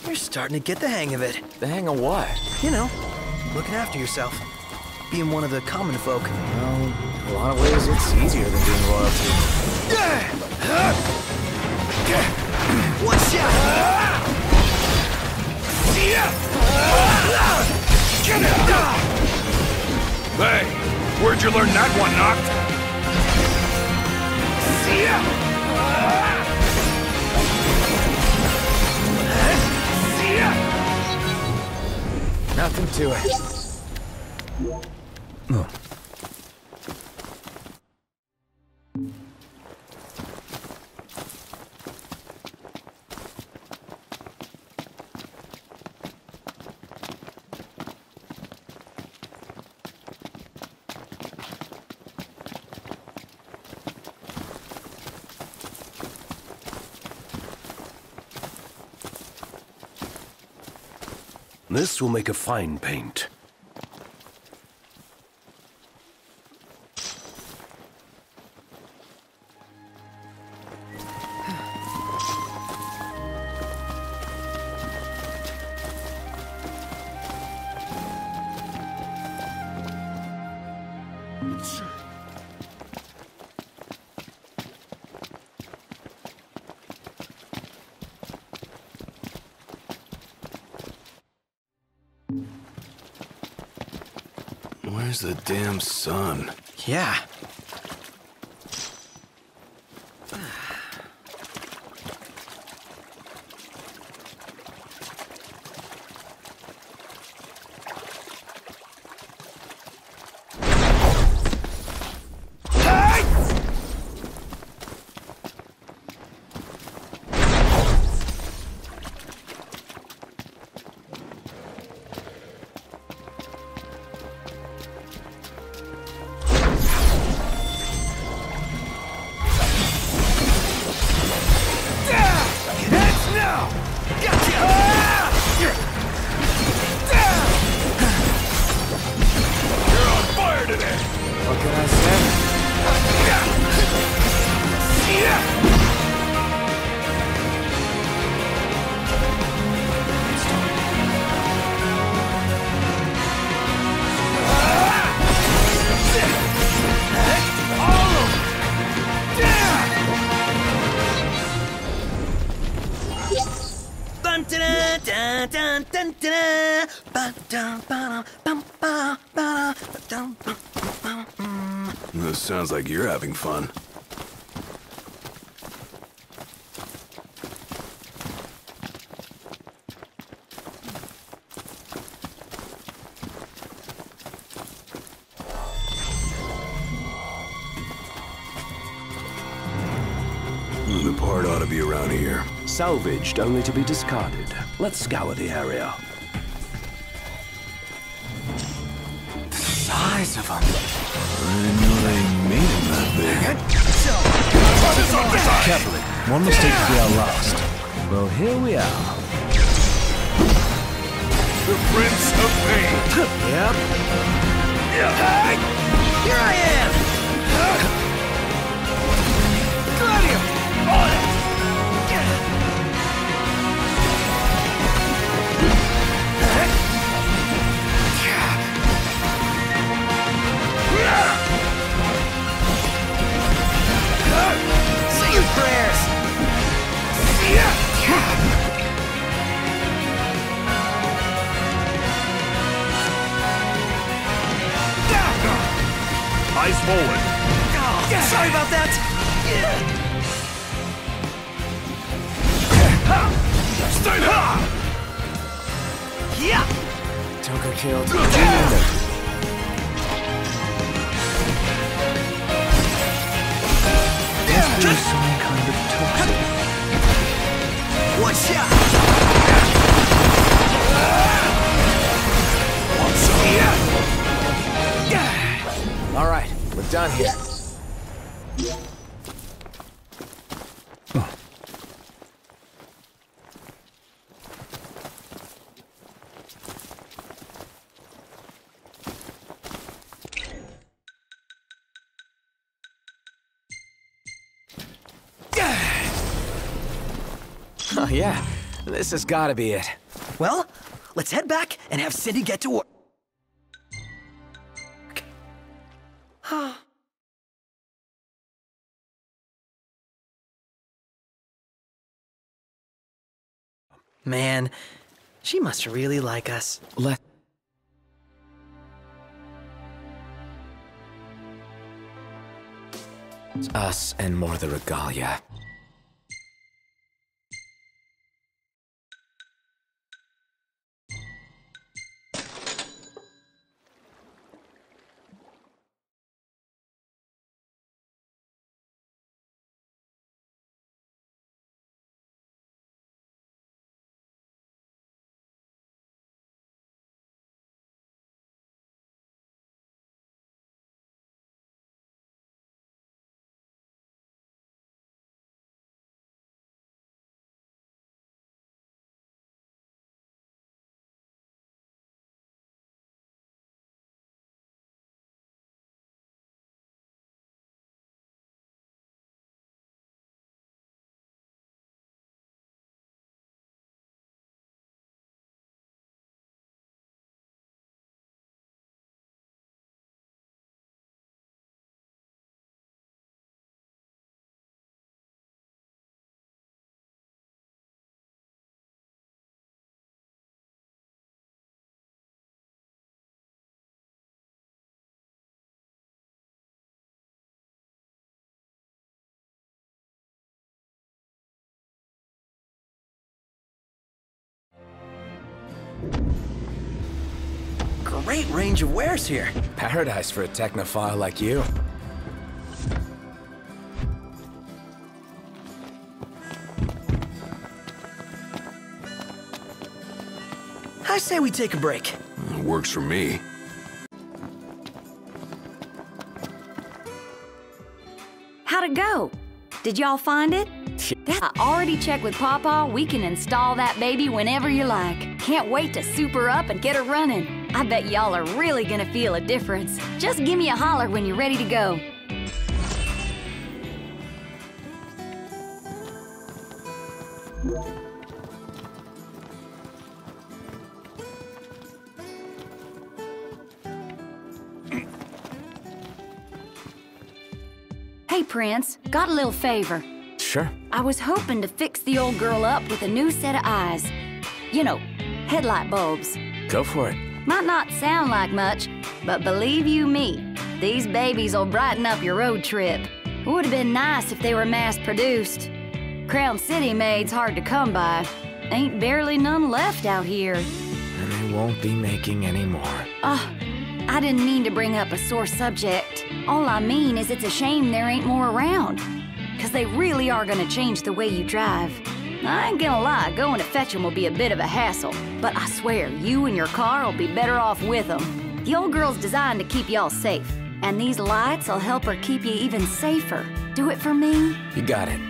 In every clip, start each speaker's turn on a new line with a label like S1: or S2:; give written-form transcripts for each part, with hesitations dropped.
S1: You're starting to get the hang of it.
S2: The hang of what?
S1: You know, looking after yourself. Being one of the common folk.
S2: Well, in a lot of ways, it's easier than being royalty.
S1: Watch out!
S3: Hey, where'd you learn that one, Noct?
S2: Nothing to it.
S4: This will make a fine paint.
S3: Where's the damn sun?
S1: Yeah.
S2: What can I say?
S3: This sounds like you're having fun. The part ought to be around here.
S4: Salvaged only to be discarded. Let's scour the area.
S1: The size of them.
S3: I didn't know they made them that big.
S4: Carefully. One mistake to be our last. Well, here we are.
S3: The Prince of Pain.
S4: Yep.
S1: Here I am! Gladio! On it! Say your prayers!
S3: Eyes forward.
S1: Sorry about that!
S3: Stay down!
S1: Yeah!
S2: Joker killed.
S4: There's some kind of toxin.
S1: Watch out!
S2: All right, we're done here. Oh yeah, This has gotta be it.
S1: Well, let's head back and have Cindy get to work. Man, she must really like us.
S2: It's us and more the regalia.
S1: Great range of wares here.
S2: Paradise for a technophile like you.
S1: I say we take a break.
S3: Works for me.
S5: How'd it go? Did y'all find it? I already checked with Pawpaw. We can install that baby whenever you like. Can't wait to soup her up and get her running. I bet y'all are really gonna feel a difference. Just give me a holler when you're ready to go. Hey, Prince, got a little favor.
S2: Sure.
S5: I was hoping to fix the old girl up with a new set of eyes. You know, headlight bulbs.
S2: Go for it.
S5: Might not sound like much, but believe you me, these babies will brighten up your road trip. Would have been nice if they were mass-produced. Crown City made's hard to come by. Ain't barely none left out here.
S2: And they won't be making any more.
S5: I didn't mean to bring up a sore subject. All I mean is it's a shame there ain't more around. 'Cause they really are gonna change the way you drive. I ain't gonna lie, going to fetch them will be a bit of a hassle. But I swear, you and your car will be better off with them. The old girl's designed to keep y'all safe. And these lights will help her keep you even safer. Do it for me?
S2: You got it.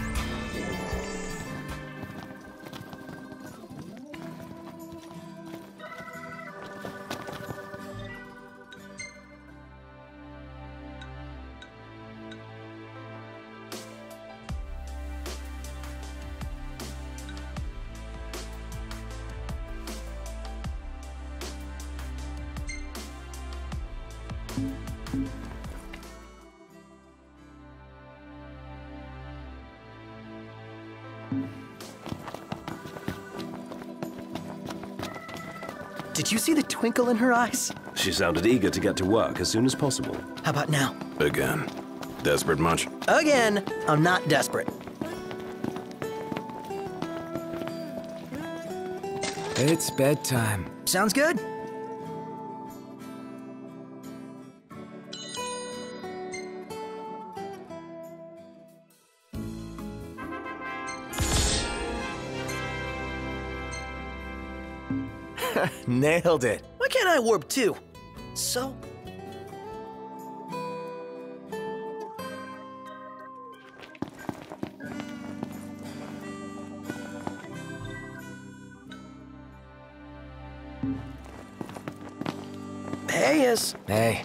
S1: Did you see the twinkle in her eyes?
S6: She sounded eager to get to work as soon as possible.
S1: How about now?
S3: Again. Desperate much?
S1: Again, I'm not desperate.
S2: It's bedtime.
S1: Sounds good.
S2: Nailed it.
S1: Why can't I warp too? So...
S2: Hey.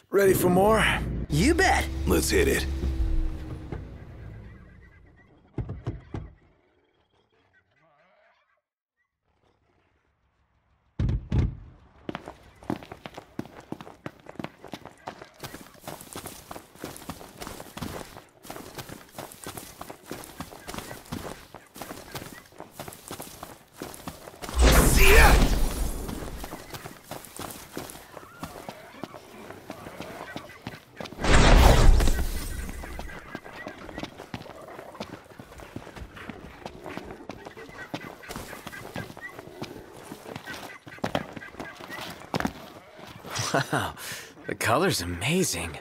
S3: Ready for more?
S1: You bet.
S3: Let's hit it.
S2: Wow, the color's amazing.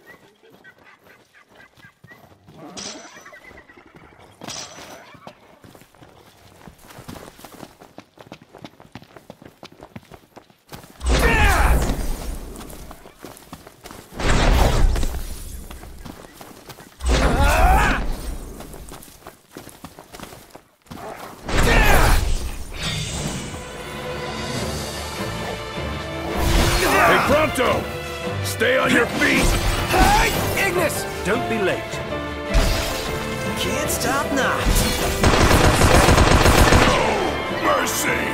S3: Pronto! Stay on your feet!
S1: Hey, Ignis!
S4: Don't be late.
S1: Can't stop now.
S3: No mercy!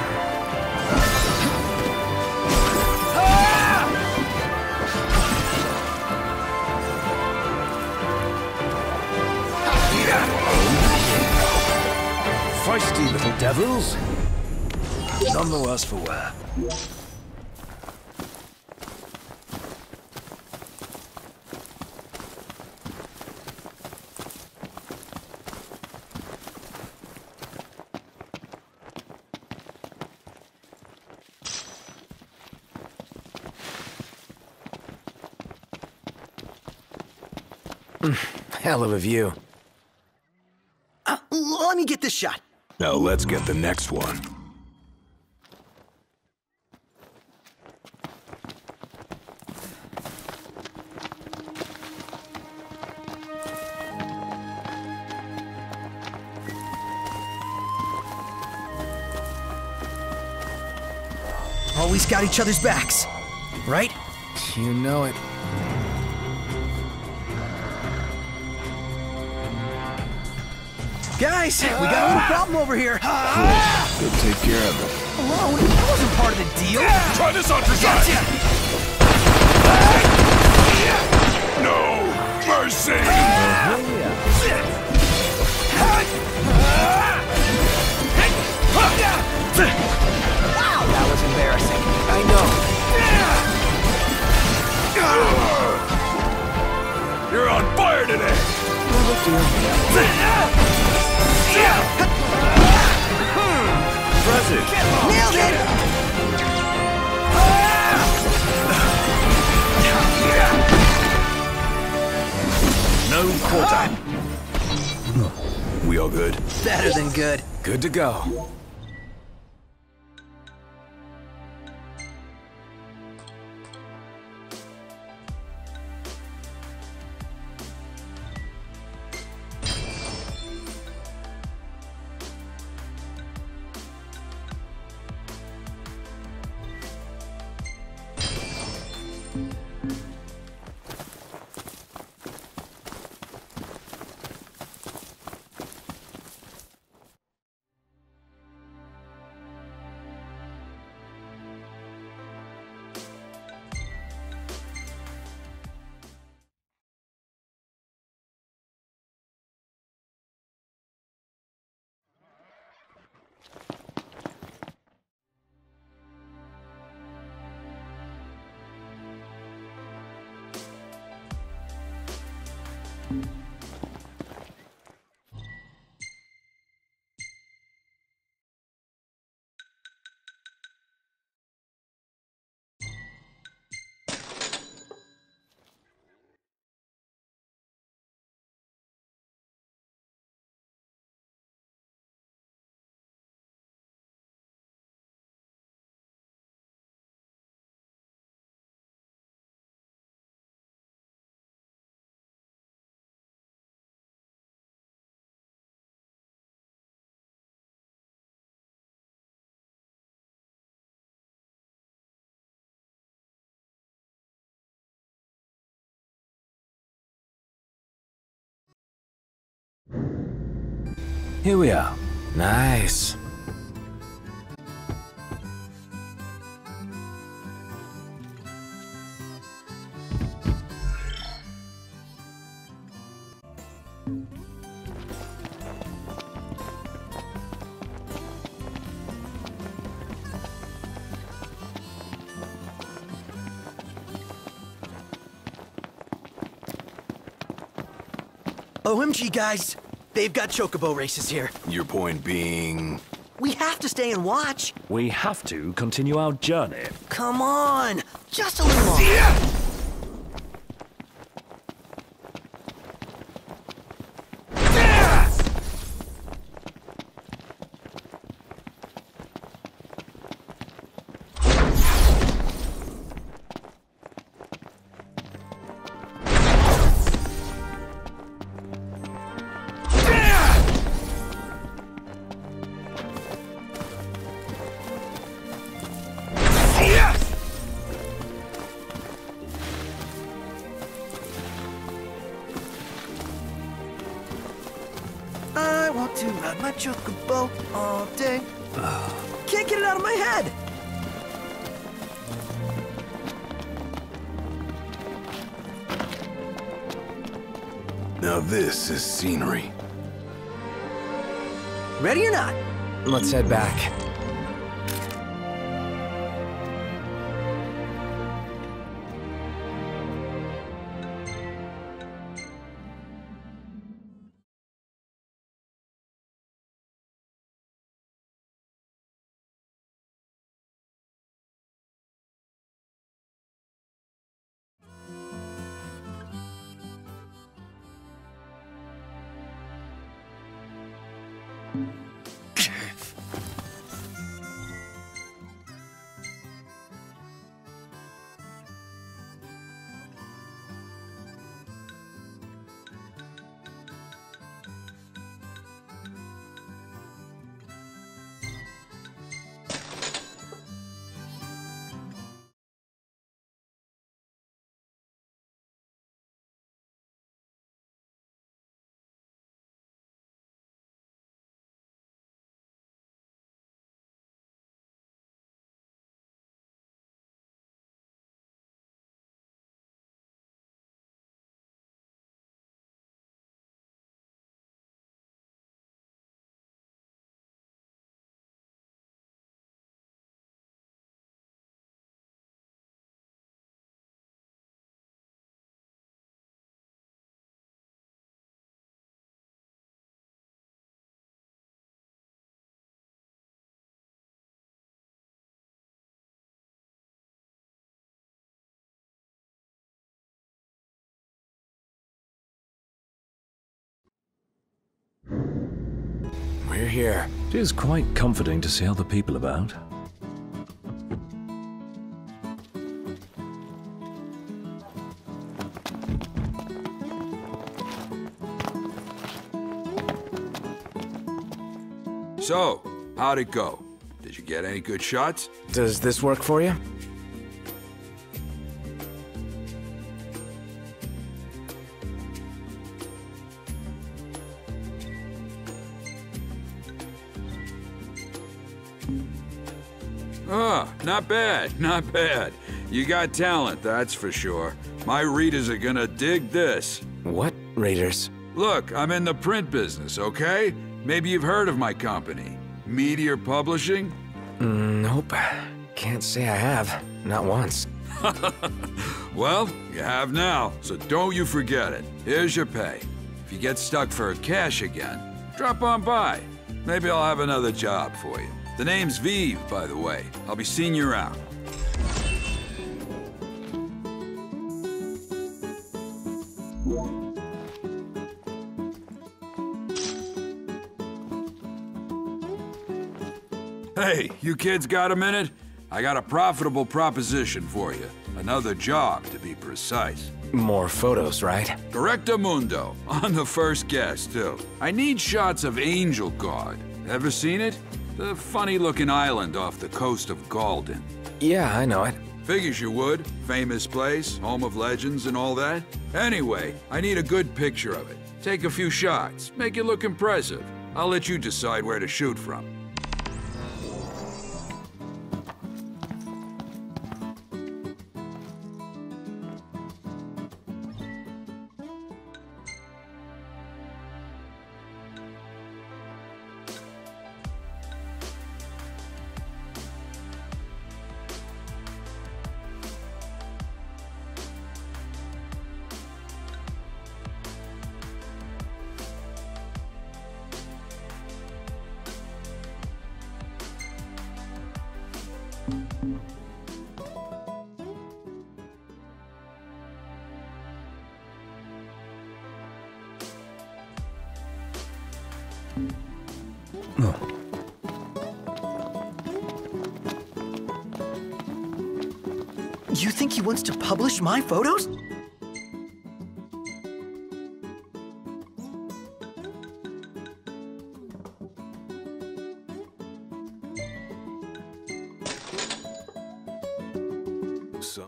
S4: Feisty little devils. None the worse for wear.
S2: Hell of a view.
S1: Let me get this shot.
S3: Now let's get the next one.
S1: Always got each other's backs, right?
S2: You know it.
S1: Guys, we got a little problem over here.
S3: Go take care of it.
S1: Alone? That wasn't part of the deal.
S3: Try this on for size! No mercy!
S1: Wow, that was embarrassing.
S2: I know.
S3: You're on fire today!
S2: Impressive.
S1: Nailed it!
S4: No quarter.
S3: We all good?
S1: Better than good.
S2: Good to go. Here we are. Nice.
S1: OMG, guys. They've got chocobo races here.
S3: Your point being...
S1: We have to stay and watch.
S6: We have to continue our journey.
S1: Come on. Just a little longer. I want to ride my chocobo all day. Can't get it out of my head.
S3: Now this is scenery.
S1: Ready or not?
S2: Let's head back. We're here.
S6: It is quite comforting to see other people about.
S7: So, how'd it go? Did you get any good shots?
S2: Does this work for you?
S7: Ah, not bad, not bad. You got talent, that's for sure. My readers are gonna dig this.
S2: What readers?
S7: Look, I'm in the print business, okay? Maybe you've heard of my company. Meteor Publishing?
S2: Nope. Can't say I have. Not once.
S7: Well, you have now, so don't you forget it. Here's your pay. If you get stuck for cash again, drop on by. Maybe I'll have another job for you. The name's Vive, by the way. I'll be seeing you around. Hey, you kids got a minute? I got a profitable proposition for you. Another job, to be precise.
S2: More photos, right?
S7: Correctamundo, on the first guest, too. I need shots of Angel Guard. Ever seen it? The funny-looking island off the coast of Galden.
S2: Yeah, I know it.
S7: Figures you would. Famous place, home of legends and all that. Anyway, I need a good picture of it. Take a few shots, make it look impressive. I'll let you decide where to shoot from.
S1: You think he wants to publish my photos?
S3: So.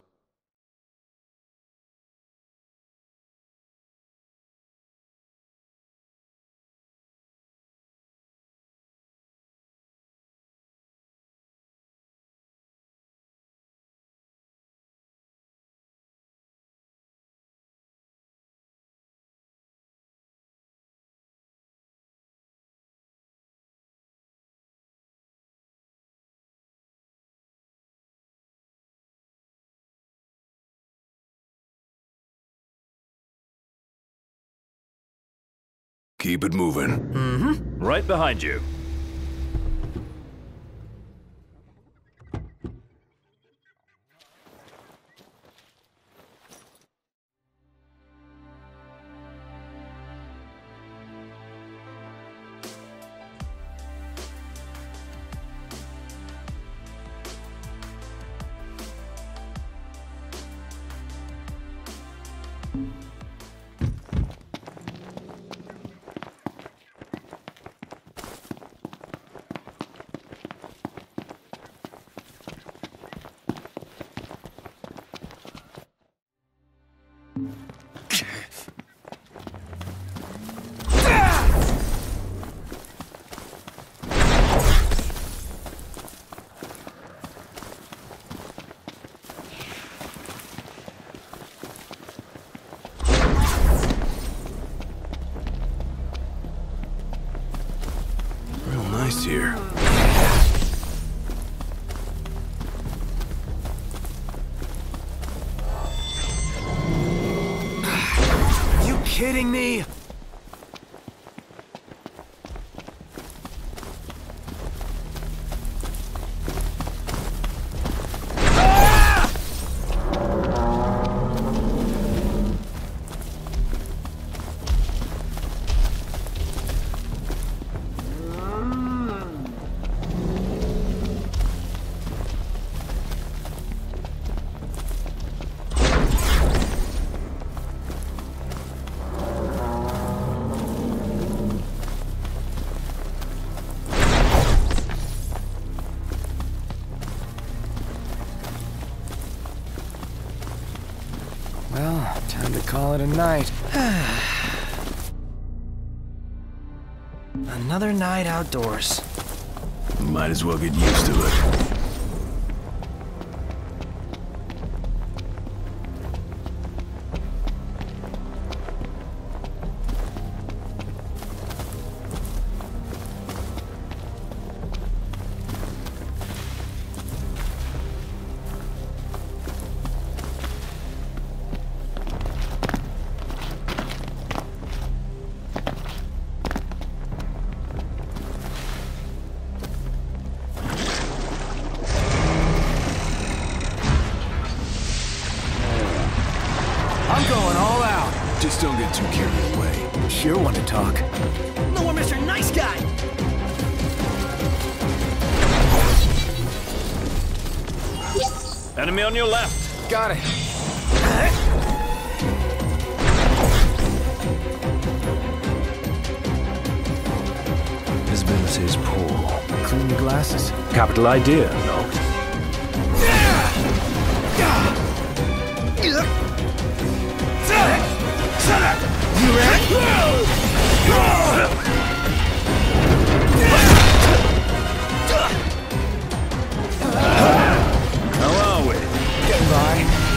S3: Keep it moving.
S6: Right behind you.
S3: Real nice here.
S1: You kidding me?
S2: Well, time to call it a night.
S1: Another night outdoors.
S3: Might as well get used to it.
S1: I'm going all out.
S3: Just don't get too carried away.
S1: Sure want to talk. No more Mr. Nice Guy!
S6: Enemy on your left.
S2: Got it.
S6: Visibility's poor.
S2: Clean the glasses.
S6: Capital idea, Noct.
S1: You ready?
S6: How are we?
S1: Getting by.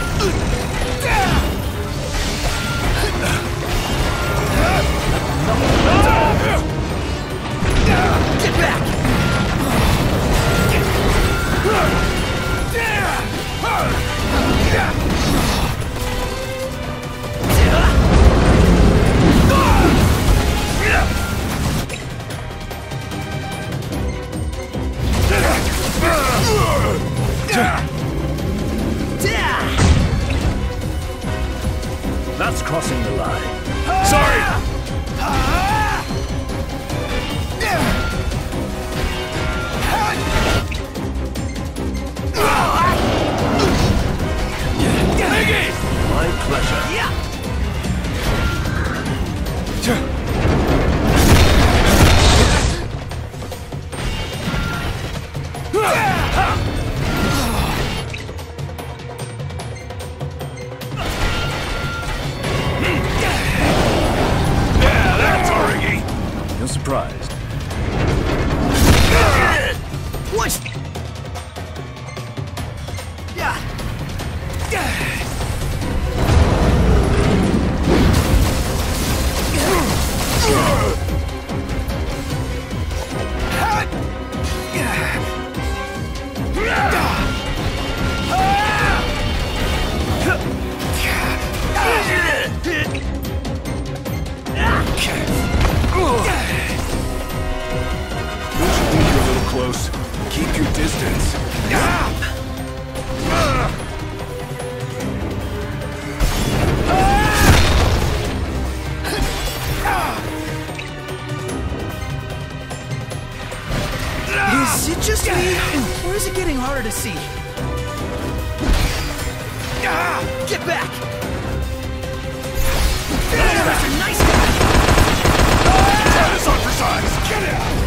S1: Get back!
S6: That's crossing the line. Sorry! My pleasure. You're surprised.
S1: What? Yeah.
S4: Close. Keep your distance.
S1: Is it just me, or is it getting harder to see? Get back! That's a nice guy!
S4: Try this on for size. Get it!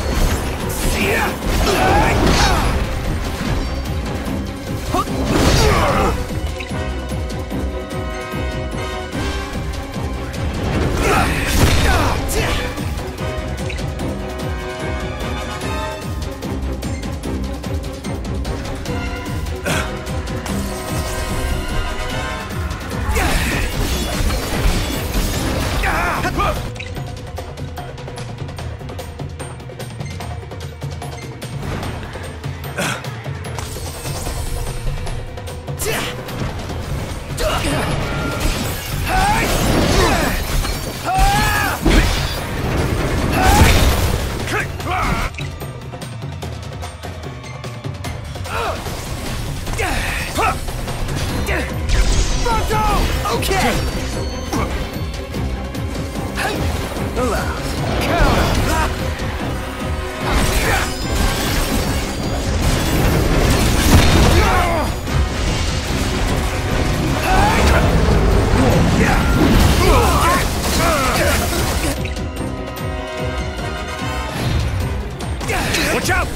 S1: Okay!
S6: Watch out!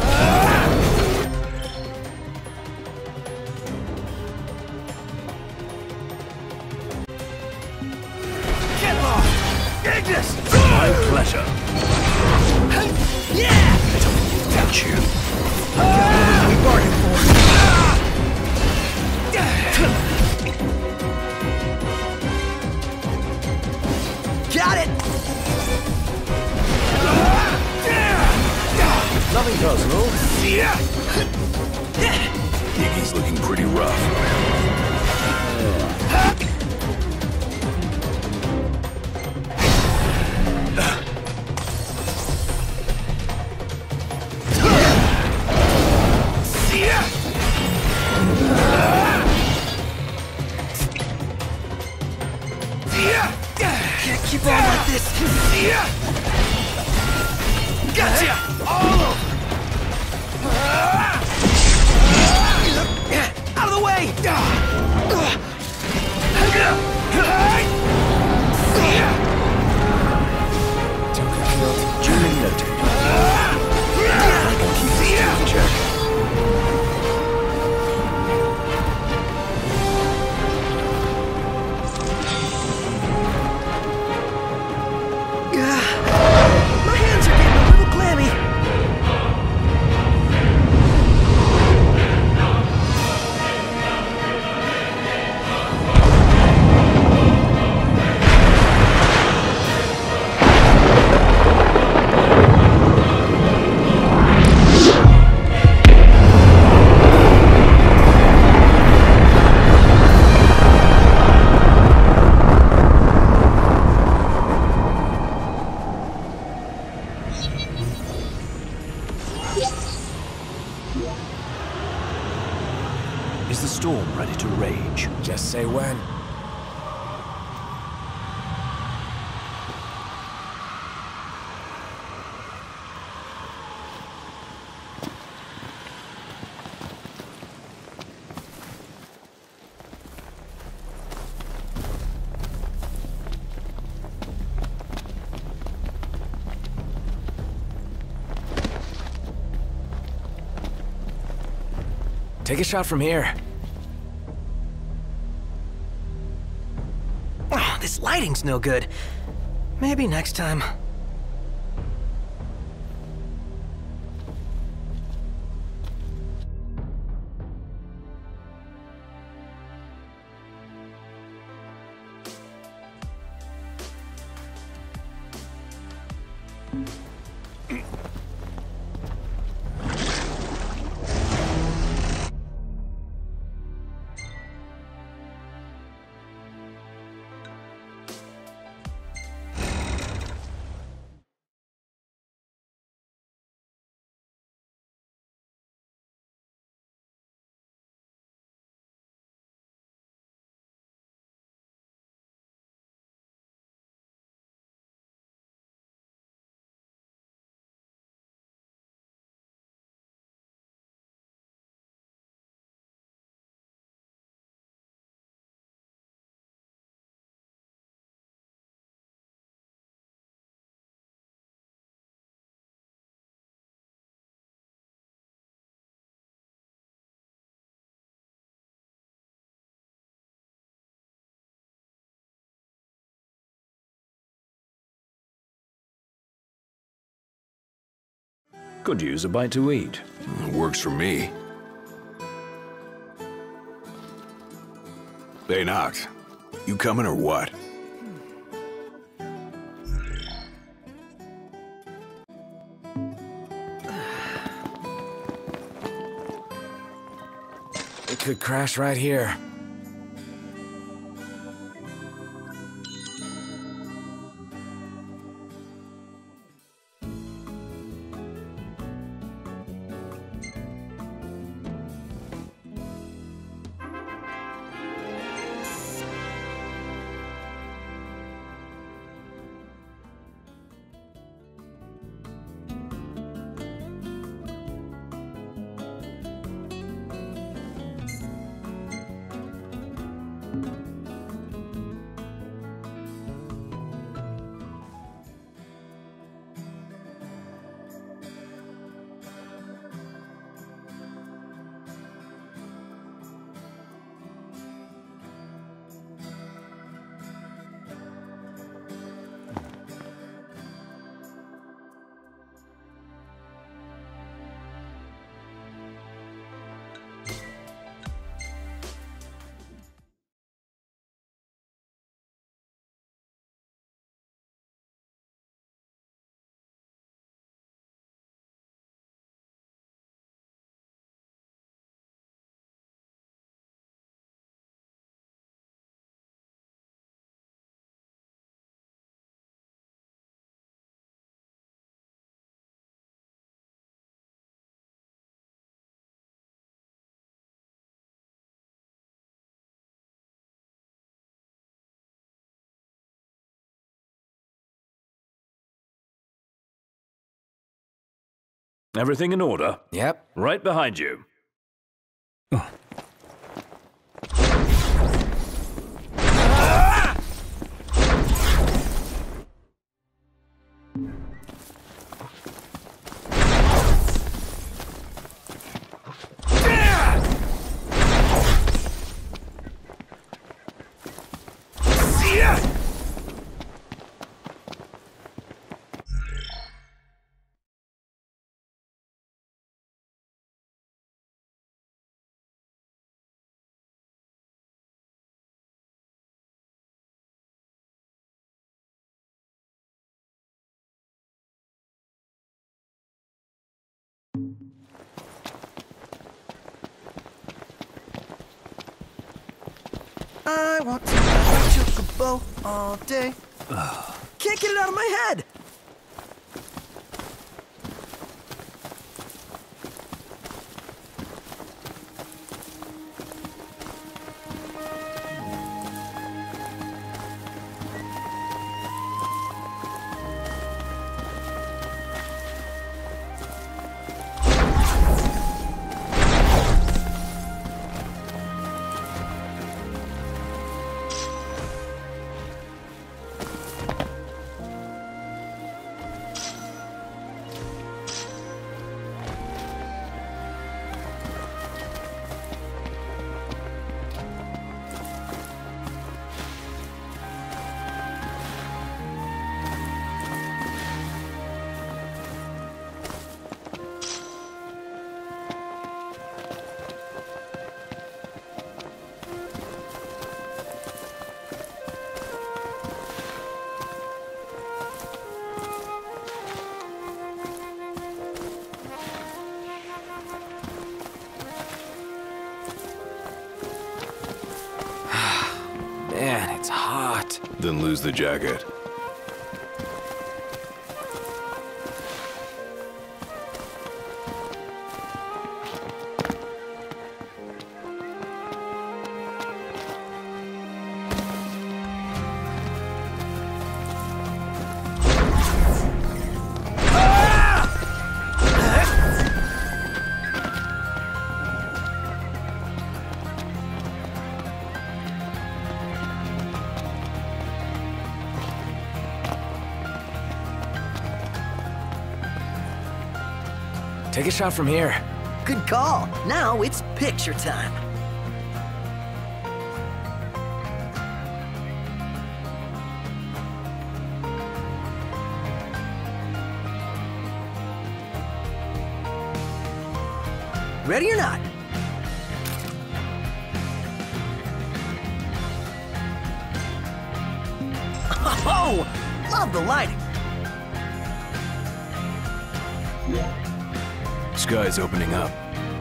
S1: Get lost! Ignis!
S6: My pleasure.
S1: Yeah!
S6: Got you.
S1: Got everything we bargained for. Got it!
S6: Nothing personal.
S4: Iggy's looking pretty rough.
S1: Can't keep on like this. Gotcha! All over! Out of the way!
S6: Is the storm ready to rage?
S2: Just say when. Take a shot from here.
S1: Oh, this lighting's no good. Maybe next time.
S6: Could use a bite to eat.
S4: Works for me. Hey, Noct. You coming or what?
S2: It could crash right here.
S6: Everything in order?
S2: Yep.
S6: Right behind you.
S1: I want to ride my chocobo all day. Can't get it out of my head.
S3: Then lose the jacket.
S2: Take a shot from here.
S1: Good call. Now it's picture time. Ready or not? Oh, love the lighting.
S3: Sky's opening up.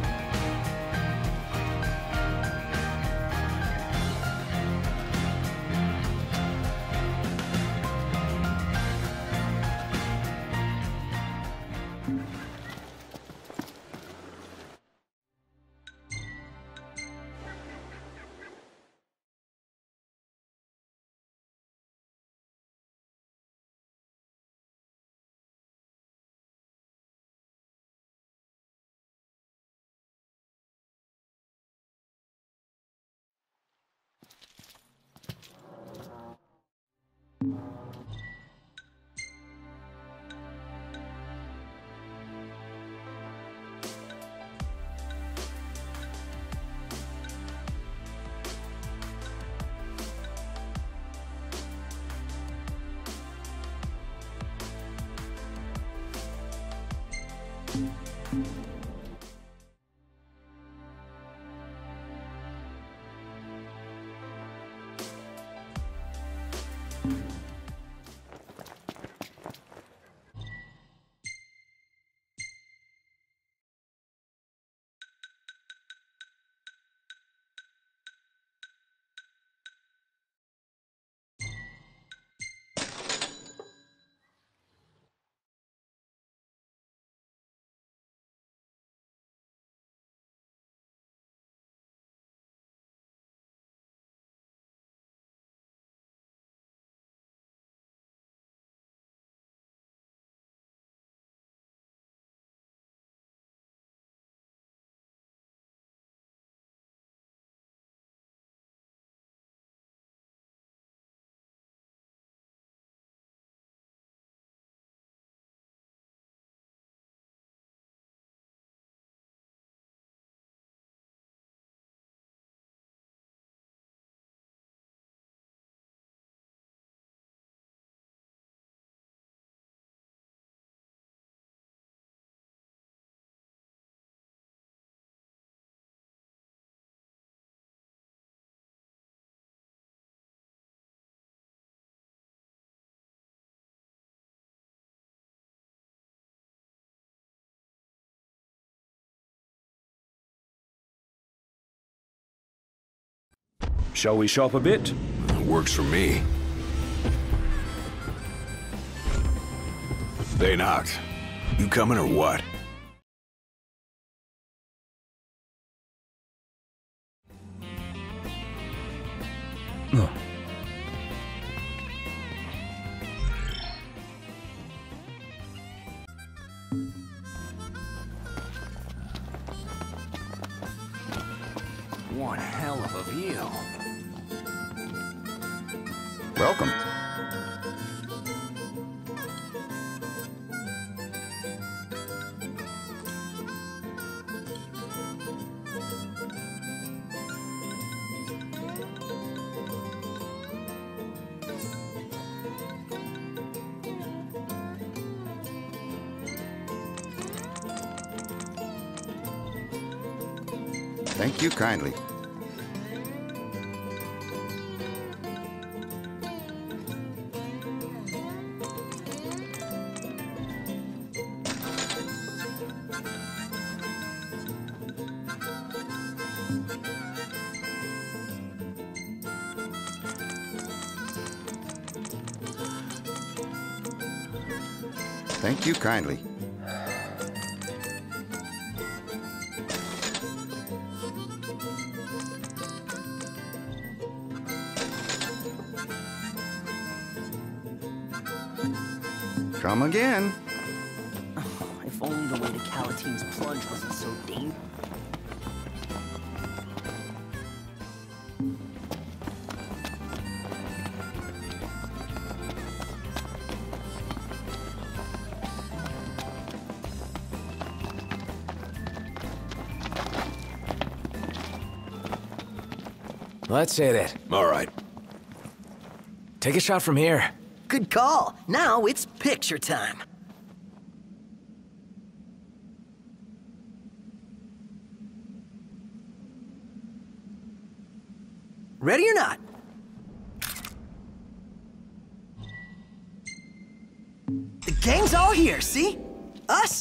S6: Shall we shop a bit?
S3: Works for me. Hey, Noct. You coming or what?
S2: One hell of a view.
S8: Welcome. Thank you kindly. Thank you kindly. Come again.
S1: If only the way to Calatine's plunge wasn't so dangerous.
S2: Let's hit it.
S4: All right.
S2: Take a shot from here.
S1: Good call. Now it's picture time. Ready or not? The gang's all here, see? Us?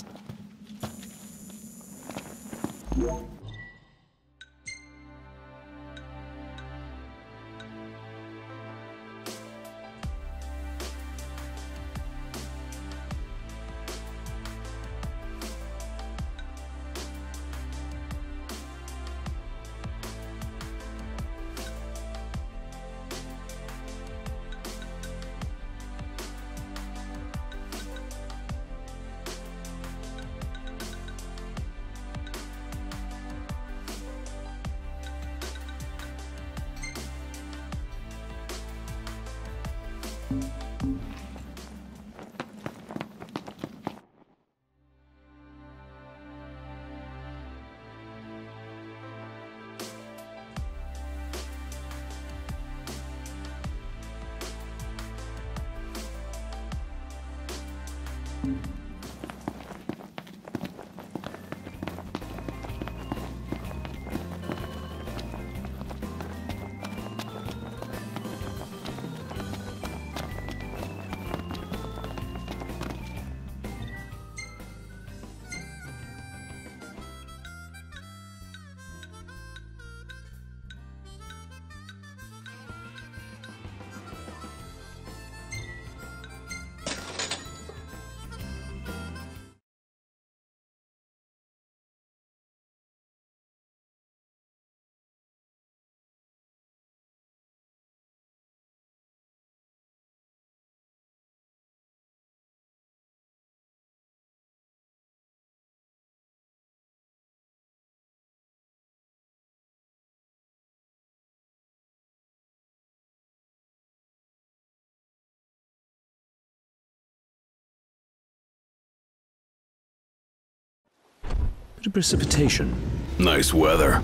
S6: Bit of precipitation.
S3: Nice weather.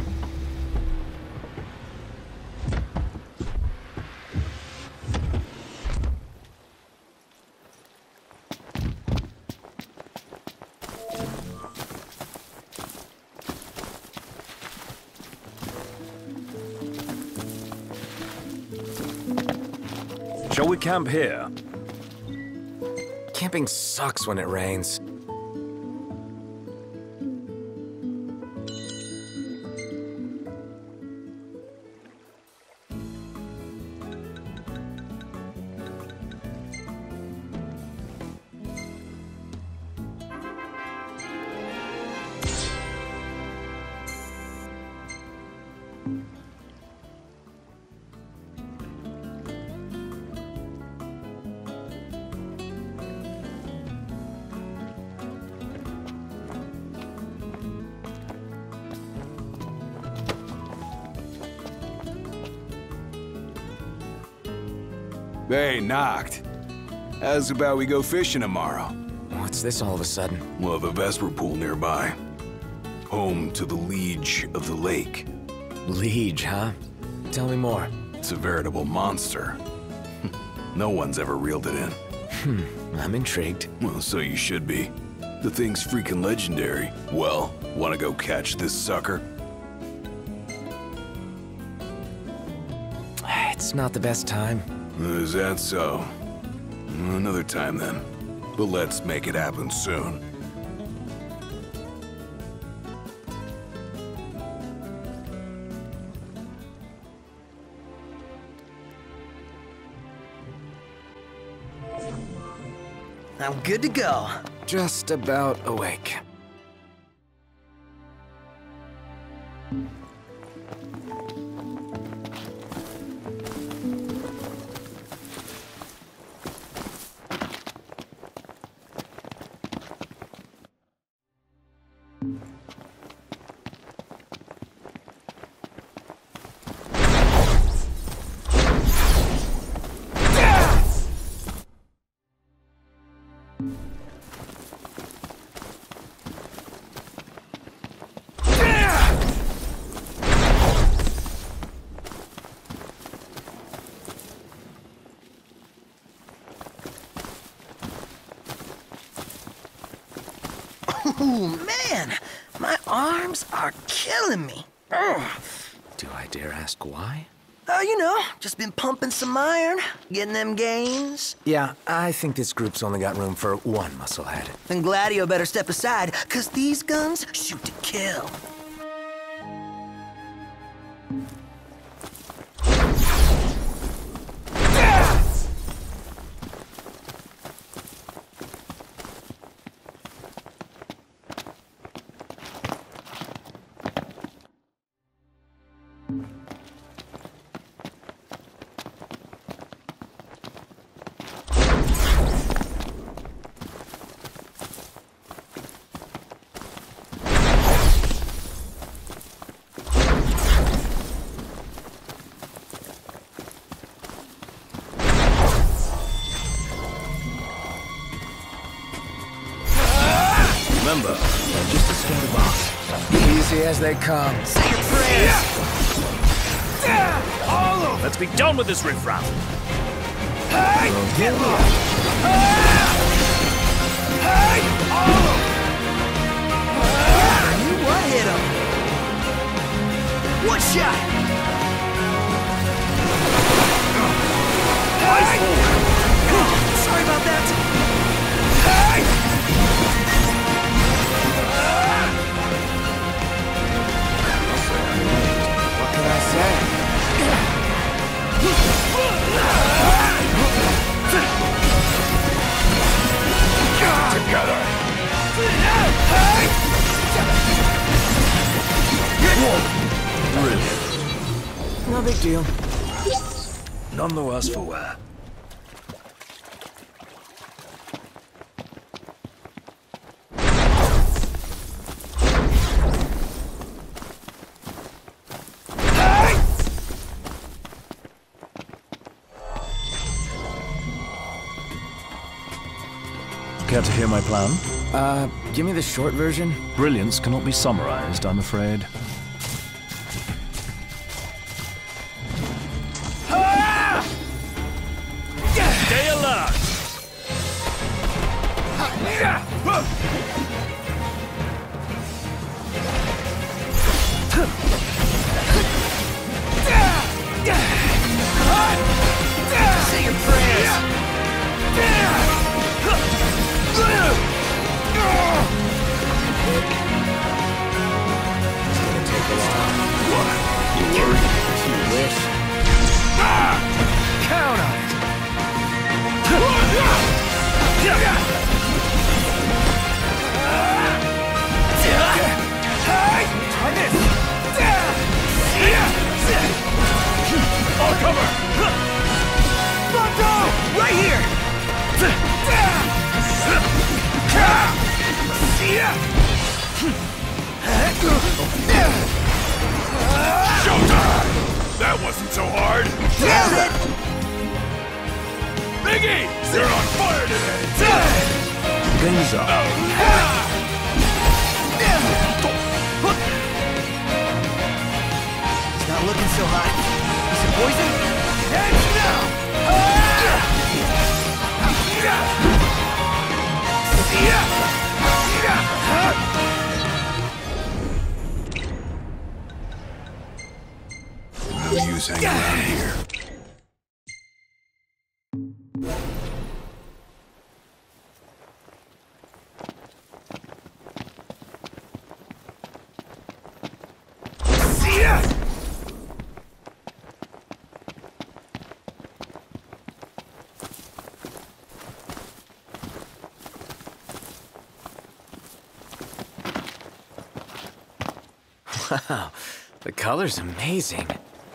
S6: Shall we camp here?
S2: Camping sucks when it rains.
S3: Hey, knocked. How's about we go fishing tomorrow?
S2: What's this all of a sudden?
S3: We'll have a Vesper pool nearby. Home to the Liege of the Lake.
S2: Liege, huh? Tell me more.
S3: It's a veritable monster. No one's ever reeled it in.
S2: I'm intrigued.
S3: Well, so you should be. The thing's freaking legendary. Well, wanna go catch this sucker?
S2: It's not the best time.
S3: Is that so? Another time then. But let's make it happen soon.
S1: I'm good to go.
S2: Just about awake.
S1: Ooh, man, my arms are killing me. Ugh.
S2: Do I dare ask why?
S1: You know, just been pumping some iron, getting them gains.
S2: Yeah, I think this group's only got room for one musclehead.
S1: Then Gladio better step aside, 'cause these guns shoot to kill.
S4: Remember, just a scared box.
S2: Easy as they come.
S1: Say your prayers.
S6: Let's be done with this riffraff.
S1: You what hit him? One shot. Sorry about that.
S2: What can I say?
S4: Together.
S6: Brilliant.
S2: No big deal.
S6: None the worse for wear. Care to hear my plan?
S2: Give me the short version.
S6: Brilliance cannot be summarized, I'm afraid. Stay alert!
S1: Say your prayers.
S2: It's gonna take a while.
S3: You worried?
S2: You wish.
S1: Count on it.
S4: I'll cover.
S1: Bucko! Right here!
S4: Showtime! That wasn't so hard.
S1: Nailed it!
S4: Biggie, you're on fire today.
S6: Game's up.
S1: It's not looking so hot. Is it poison?
S4: Heads now.
S3: No use hanging around here.
S2: Wow, the color's amazing.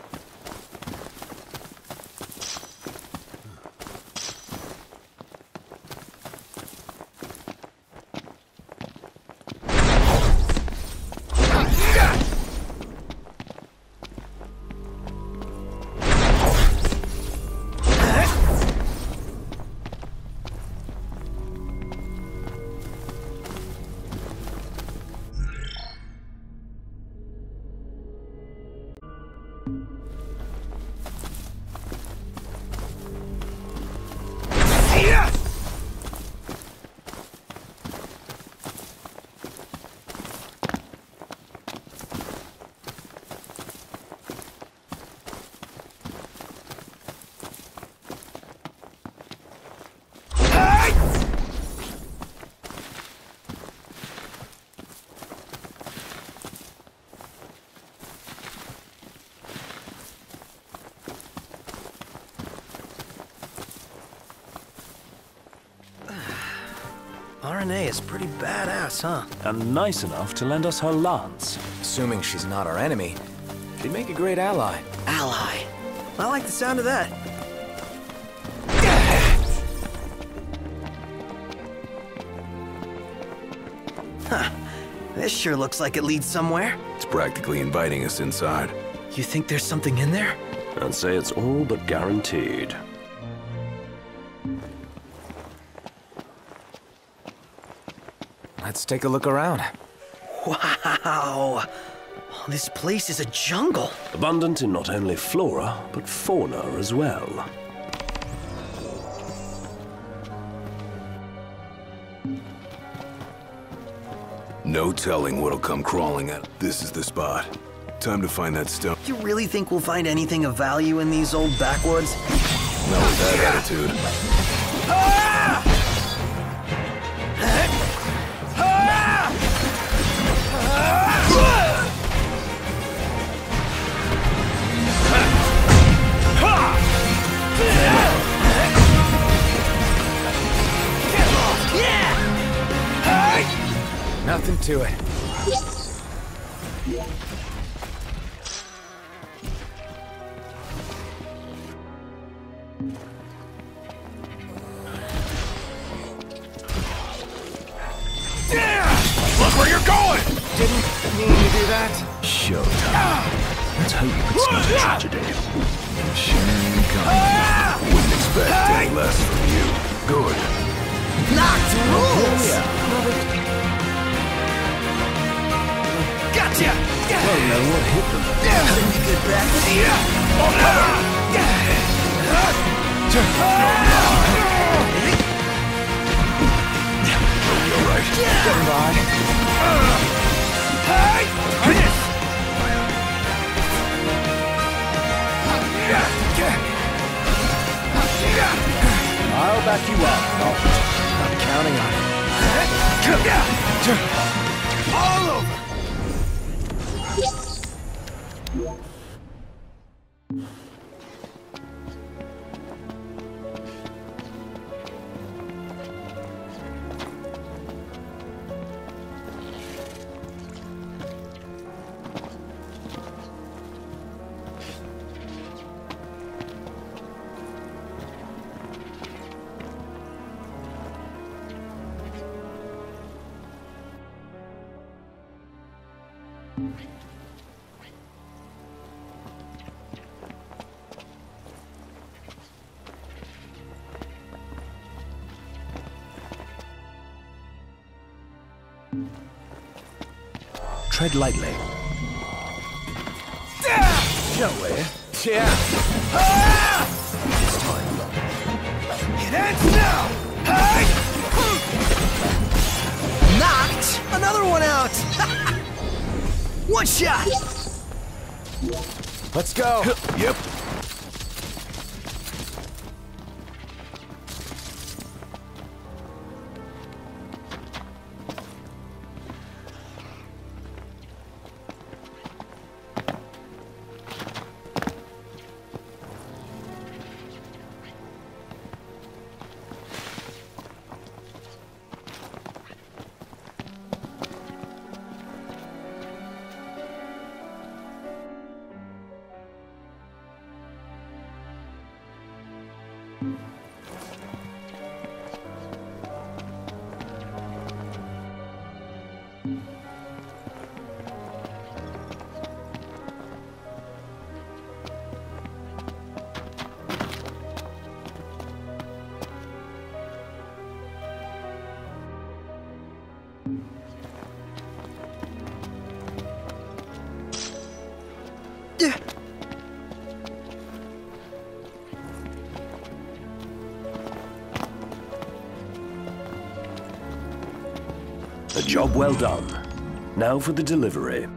S1: RNA is pretty badass, huh?
S6: And nice enough to lend us her lance.
S2: Assuming she's not our enemy, she'd make a great ally.
S1: Ally. I like the sound of that. Huh. This sure looks like it leads somewhere.
S3: It's practically inviting us inside.
S1: You think there's something in there?
S6: I'd say it's all but guaranteed.
S2: Let's take a look around.
S1: Wow. This place is a jungle.
S6: Abundant in not only flora, but fauna as well.
S3: No telling what'll come crawling at. This is the spot. Time to find that stone.
S1: You really think we'll find anything of value in these old backwoods?
S3: Not with that attitude.
S2: Nothing to it.
S4: Look where you're going!
S2: Didn't mean to do that.
S6: Showtime. Let's hope you could start a tragedy.
S3: Wouldn't expect any less from you. Good.
S1: Knocked rules! Gotcha!
S6: Don't know what hit them.
S1: Couldn't be good back.
S3: All right.
S2: Getting by. I'll back you up. I'm counting on it.
S1: All over!
S6: Tread lightly.
S2: Joey. Yeah.
S6: It's time.
S1: It ends now! Knocked another one out! One shot!
S2: Let's go.
S3: Yep.
S6: A job well done. Now for the delivery.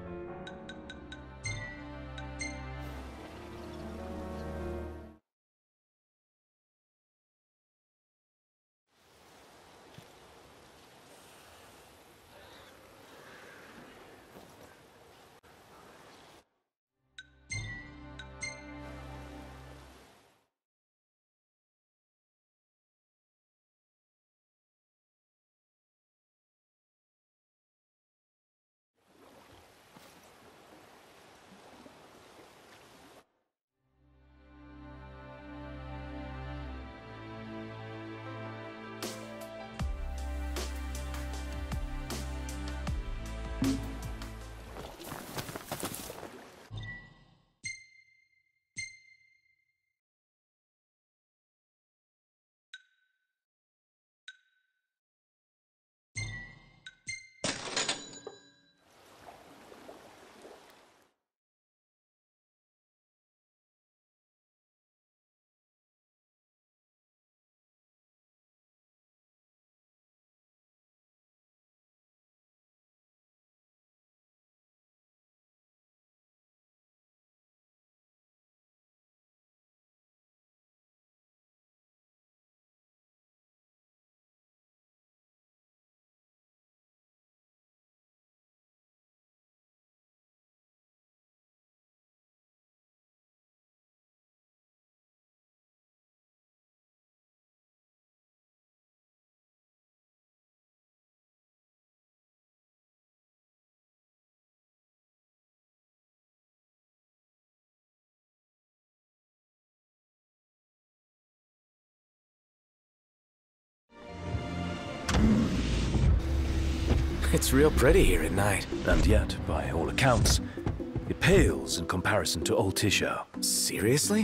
S2: It's real pretty here at night.
S6: And yet, by all accounts, it pales in comparison to Old Tisha.
S2: Seriously?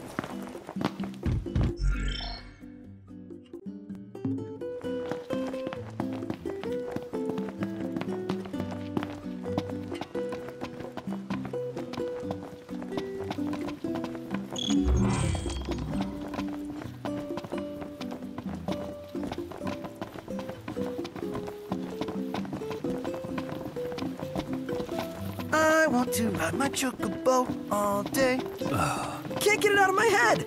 S1: I want to ride my chocobo all day. Can't get it out of my head.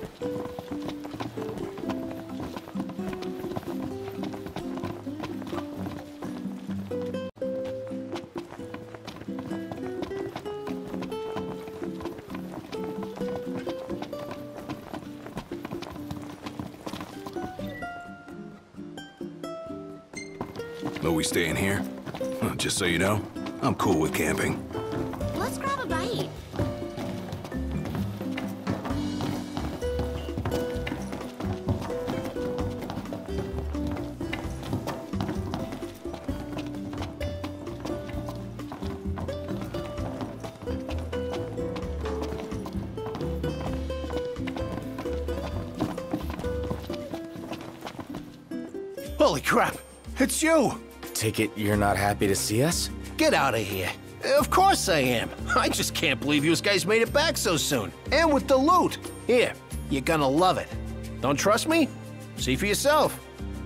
S3: Are we staying here? Just so you know, I'm cool with camping.
S9: Let's grab a bite.
S4: Holy crap! It's you!
S2: Take it you're not happy to see us?
S4: Get out of here. Of course I am. I just can't believe you guys made it back so soon. And with the loot. Here, you're gonna love it. Don't trust me? See for yourself.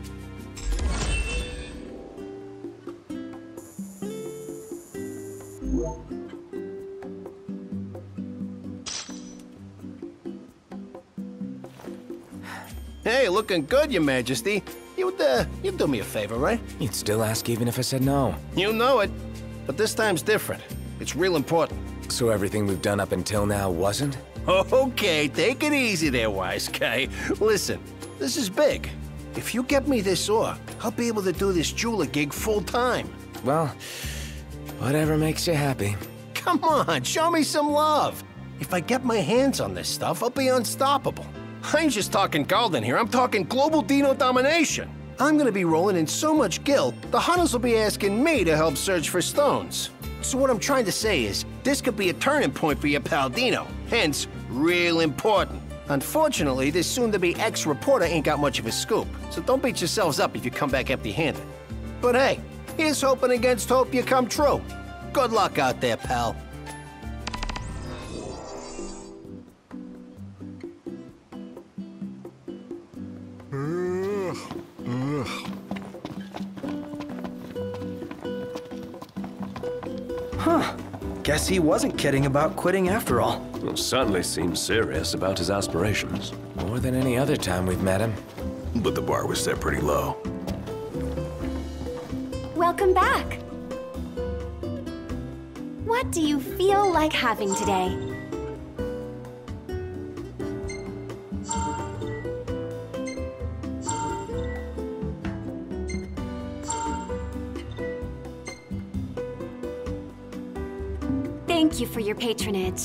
S4: Hey, looking good, Your Majesty. You'd do me a favor, right?
S2: You'd still ask even if I said no.
S4: You know it. But this time's different. It's real important.
S2: So everything we've done up until now wasn't?
S4: Okay, take it easy there, wise guy. Listen, this is big. If you get me this ore, I'll be able to do this jeweler gig full-time.
S2: Well, whatever makes you happy.
S4: Come on, show me some love. If I get my hands on this stuff, I'll be unstoppable. I ain't just talking Golden here, I'm talking global Dino domination. I'm gonna be rolling in so much gil, the hunters will be asking me to help search for stones. So what I'm trying to say is, this could be a turning point for your pal Dino, hence, real important. Unfortunately, this soon-to-be ex-reporter ain't got much of a scoop, so don't beat yourselves up if you come back empty-handed. But hey, here's hoping against hope you come true. Good luck out there, pal.
S1: Huh. Guess he wasn't kidding about quitting after all.
S6: Well, certainly seems serious about his aspirations.
S2: More than any other time we've met him.
S3: But the bar was set pretty low.
S9: Welcome back. What do you feel like having today? Thank you for your patronage.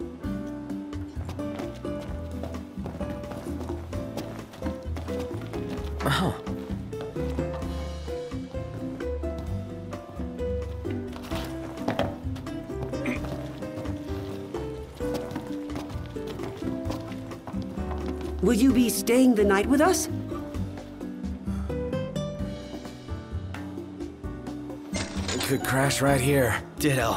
S10: Will you be staying the night with us?
S2: Could crash right here.
S1: Ditto.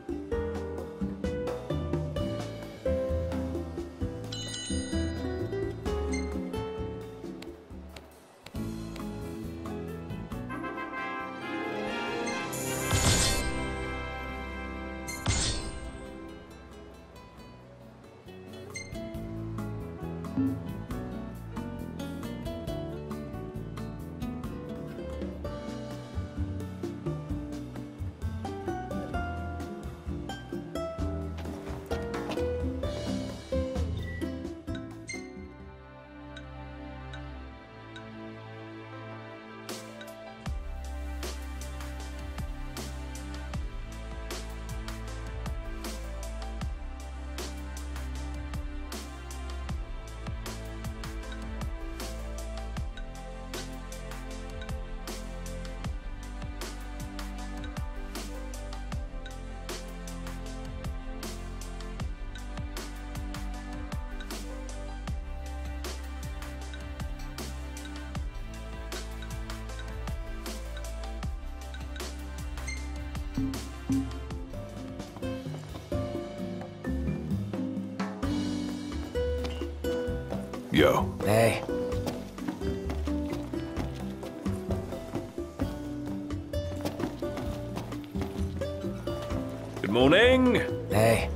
S3: Yo.
S2: Hey.
S6: Good morning.
S2: Hey.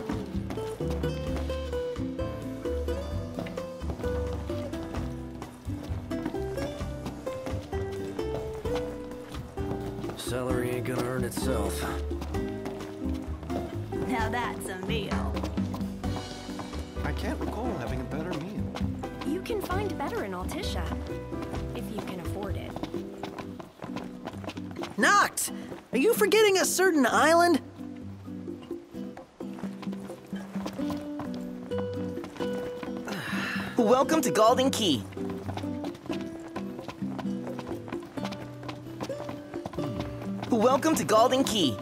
S1: Celery ain't gonna earn itself.
S9: Now that's a meal.
S8: I can't recall having a better meal.
S9: You can find better in Altisha, if you can afford it.
S1: Noct! Are you forgetting a certain island? Welcome to Golden Key. Welcome to Golden Key.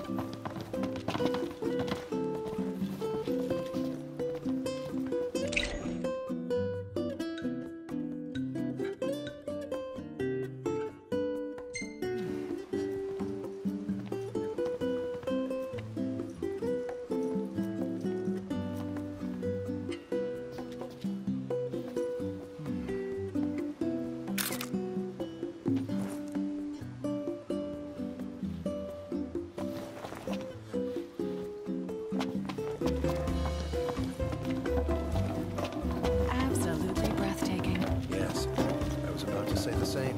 S9: Absolutely breathtaking.
S8: Yes, I was about to say the same.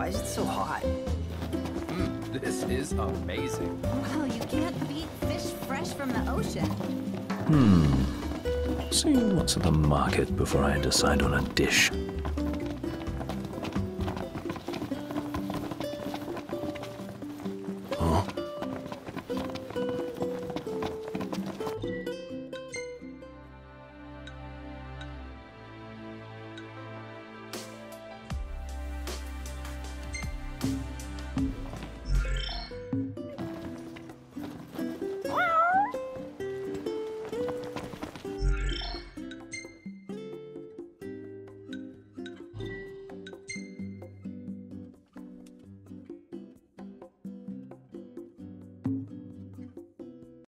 S1: why is it so hot?
S2: This is amazing.
S11: Well, you can't beat fish fresh from the ocean.
S6: See what's at the market before I decide on a dish.